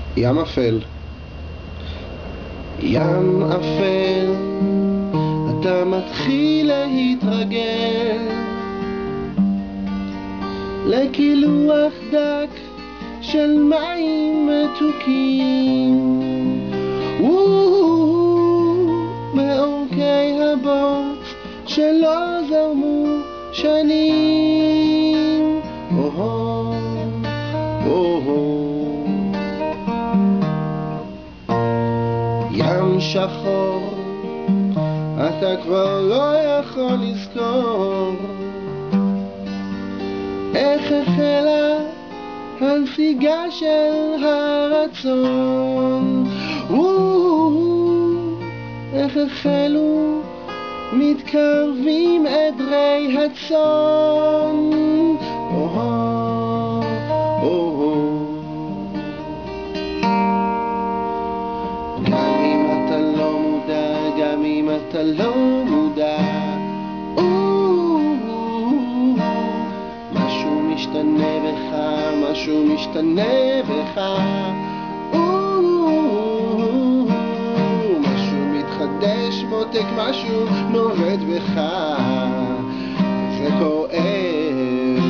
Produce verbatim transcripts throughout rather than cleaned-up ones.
ים אפל, ים אפל, אתה מתחיל להתרגל לקילוח דק של מים מתוקים בעורקי הבור שלא זרמו שנים. או-הו, או-הו. ים שחור, אתה כבר לא יכול לזכור איך החלה הנסיגה של הרצון, איך החלו מתקרבים עדרי הצאן. או-הו, או-הו. גם אם אתה לא מודע, גם אם אתה לא מודע, משהו משתנה בך, משהו משתנה בך, משהו מתחדש, מותק, משהו נובד בך, וזה כואב,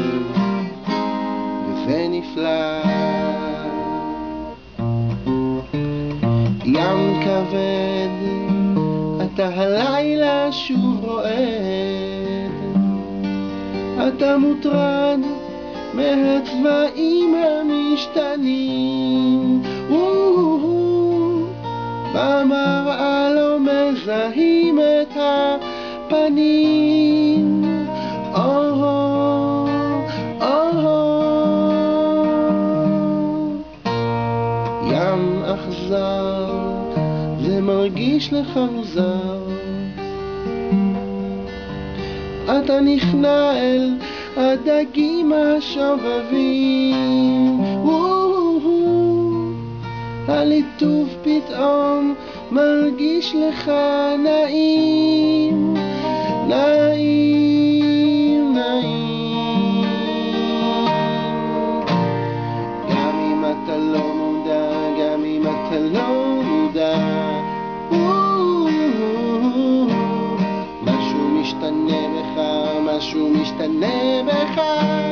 וזה נפלא. ים כבד, אתה הלילה שוב רועד, אתה מוטרד מהצבעים המשתנים, במראה לא מזהים את הפנים. או-הו, או-הו. ים אכזר, זה מרגיש לך מוזר, אתה נכנע אל הדגים השובבים, הליטוף פתאום מרגיש לך נעים, נעים, נעים. גם אם אתה לא מודע, גם אם אתה לא מודע, משהו משתנה בך, משהו משתנה בך,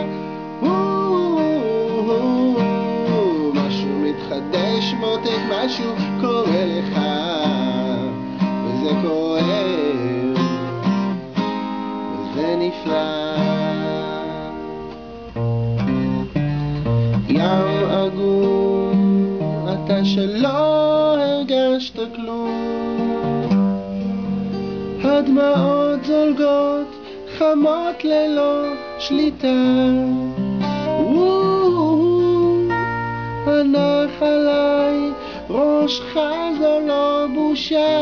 משהו מתחדש, מותק, משהו קורה לך, וזה כואב, וזה נפלא. ים עגום, אתה שלא הרגשת כלום, הדמעות זולגות חמות ללא שליטה, הנח עליי ראשך, זו לא בושה.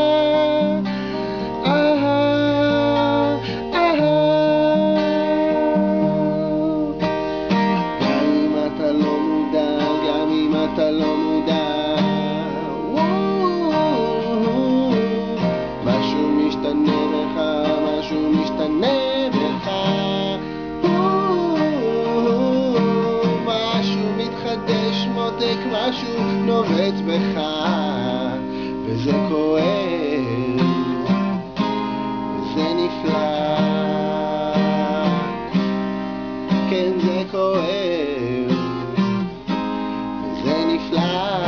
אהה, אהה. גם אם אתה לא מודע, גם אם אתה לא מודע, משהו משתנה בך, משהו משתנה בך, משהו מתחדש, מותק, משהו נובט בך, וזה כואב, וזה נפלא. כן, זה כואב, וזה נפלא.